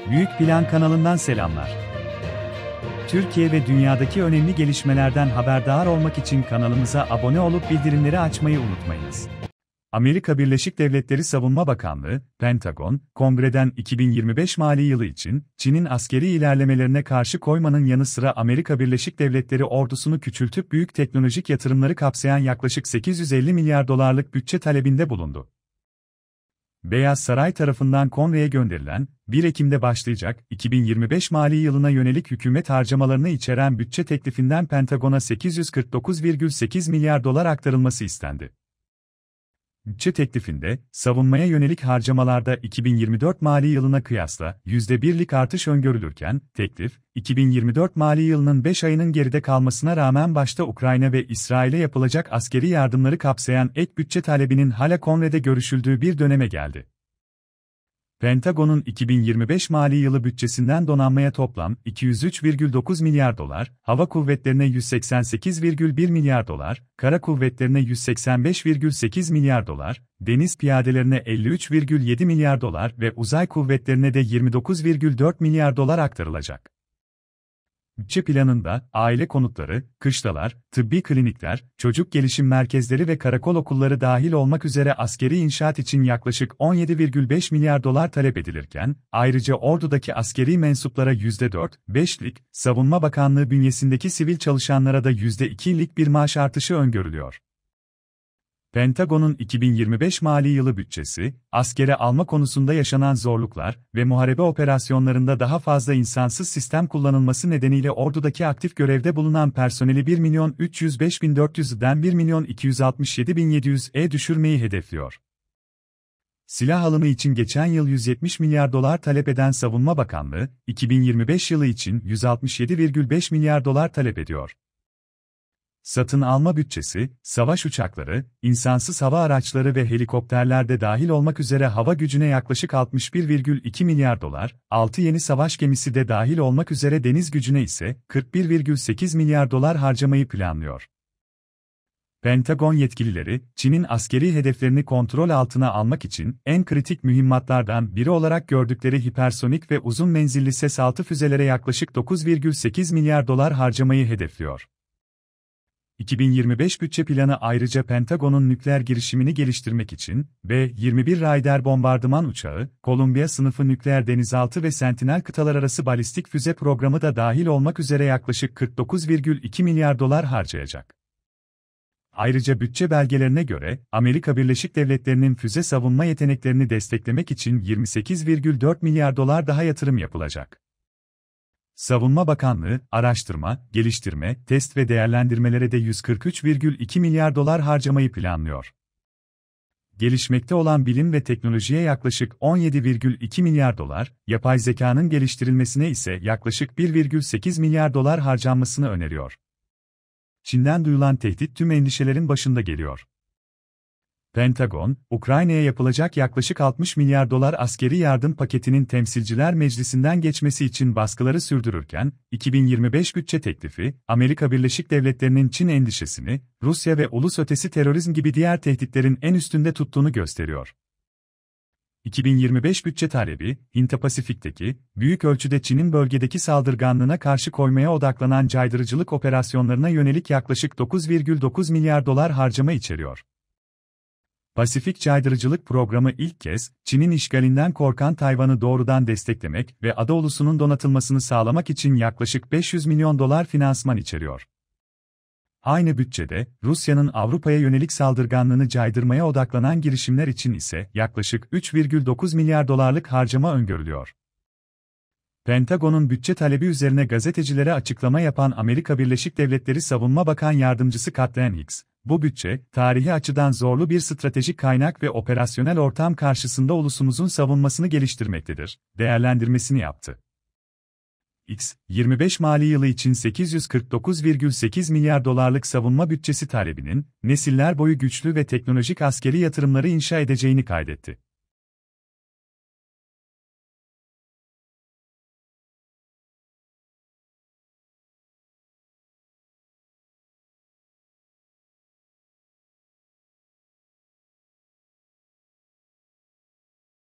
Büyük Plan kanalından selamlar. Türkiye ve dünyadaki önemli gelişmelerden haberdar olmak için kanalımıza abone olup bildirimleri açmayı unutmayınız. Amerika Birleşik Devletleri Savunma Bakanlığı, Pentagon, Kongre'den 2025 mali yılı için Çin'in askeri ilerlemelerine karşı koymanın yanı sıra Amerika Birleşik Devletleri ordusunu küçültüp büyük teknolojik yatırımları kapsayan yaklaşık 850 milyar dolarlık bütçe talebinde bulundu. Beyaz Saray tarafından Kongre'ye gönderilen, 1 Ekim'de başlayacak 2025 mali yılına yönelik hükümet harcamalarını içeren bütçe teklifinden Pentagon'a 849,8 milyar dolar aktarılması istendi. Bütçe teklifinde, savunmaya yönelik harcamalarda 2024 mali yılına kıyasla %1'lik artış öngörülürken, teklif, 2024 mali yılının 5 ayının geride kalmasına rağmen başta Ukrayna ve İsrail'e yapılacak askeri yardımları kapsayan ek bütçe talebinin hala Kongre'de görüşüldüğü bir döneme geldi. Pentagon'un 2025 mali yılı bütçesinden donanmaya toplam 203,9 milyar dolar, hava kuvvetlerine 188,1 milyar dolar, kara kuvvetlerine 185,8 milyar dolar, deniz piyadelerine 53,7 milyar dolar ve uzay kuvvetlerine de 29,4 milyar dolar aktarılacak. Bütçe planında, aile konutları, kışlalar, tıbbi klinikler, çocuk gelişim merkezleri ve karakol okulları dahil olmak üzere askeri inşaat için yaklaşık 17,5 milyar dolar talep edilirken, ayrıca ordudaki askeri mensuplara %4,5'lik, Savunma Bakanlığı bünyesindeki sivil çalışanlara da %2'lik bir maaş artışı öngörülüyor. Pentagon'un 2025 mali yılı bütçesi, askere alma konusunda yaşanan zorluklar ve muharebe operasyonlarında daha fazla insansız sistem kullanılması nedeniyle ordudaki aktif görevde bulunan personeli 1.305.400'den 1.267.700'e düşürmeyi hedefliyor. Silah alımı için geçen yıl 170 milyar dolar talep eden Savunma Bakanlığı, 2025 yılı için 167,5 milyar dolar talep ediyor. Satın alma bütçesi, savaş uçakları, insansız hava araçları ve helikopterler de dahil olmak üzere hava gücüne yaklaşık 61,2 milyar dolar, 6 yeni savaş gemisi de dahil olmak üzere deniz gücüne ise 41,8 milyar dolar harcamayı planlıyor. Pentagon yetkilileri, Çin'in askeri hedeflerini kontrol altına almak için en kritik mühimmatlardan biri olarak gördükleri hipersonik ve uzun menzilli S-6 füzelere yaklaşık 9,8 milyar dolar harcamayı hedefliyor. 2025 bütçe planı ayrıca Pentagon'un nükleer girişimini geliştirmek için B-21 Raider bombardıman uçağı, Columbia sınıfı nükleer denizaltı ve Sentinel kıtalar arası balistik füze programı da dahil olmak üzere yaklaşık 49,2 milyar dolar harcayacak. Ayrıca bütçe belgelerine göre, Amerika Birleşik Devletleri'nin füze savunma yeteneklerini desteklemek için 28,4 milyar dolar daha yatırım yapılacak. Savunma Bakanlığı, araştırma, geliştirme, test ve değerlendirmelere de 143,2 milyar dolar harcamayı planlıyor. Gelişmekte olan bilim ve teknolojiye yaklaşık 17,2 milyar dolar, yapay zekanın geliştirilmesine ise yaklaşık 1,8 milyar dolar harcanmasını öneriyor. Çin'den duyulan tehdit tüm endişelerin başında geliyor. Pentagon, Ukrayna'ya yapılacak yaklaşık 60 milyar dolar askeri yardım paketinin Temsilciler Meclisi'nden geçmesi için baskıları sürdürürken, 2025 bütçe teklifi, Amerika Birleşik Devletleri'nin Çin endişesini, Rusya ve ulus ötesi terörizm gibi diğer tehditlerin en üstünde tuttuğunu gösteriyor. 2025 bütçe talebi, Hint-Pasifik'teki, büyük ölçüde Çin'in bölgedeki saldırganlığına karşı koymaya odaklanan caydırıcılık operasyonlarına yönelik yaklaşık 9,9 milyar dolar harcama içeriyor. Pasifik Caydırıcılık Programı ilk kez, Çin'in işgalinden korkan Tayvan'ı doğrudan desteklemek ve ada ulusunun donatılmasını sağlamak için yaklaşık 500 milyon dolar finansman içeriyor. Aynı bütçede, Rusya'nın Avrupa'ya yönelik saldırganlığını caydırmaya odaklanan girişimler için ise yaklaşık 3,9 milyar dolarlık harcama öngörülüyor. Pentagon'un bütçe talebi üzerine gazetecilere açıklama yapan Amerika Birleşik Devletleri Savunma Bakan Yardımcısı Kathleen Hicks, bu bütçe, tarihi açıdan zorlu bir stratejik kaynak ve operasyonel ortam karşısında ulusumuzun savunmasını geliştirmektedir, değerlendirmesini yaptı. Hicks, 25 mali yılı için 849,8 milyar dolarlık savunma bütçesi talebinin, nesiller boyu güçlü ve teknolojik askeri yatırımları inşa edeceğini kaydetti.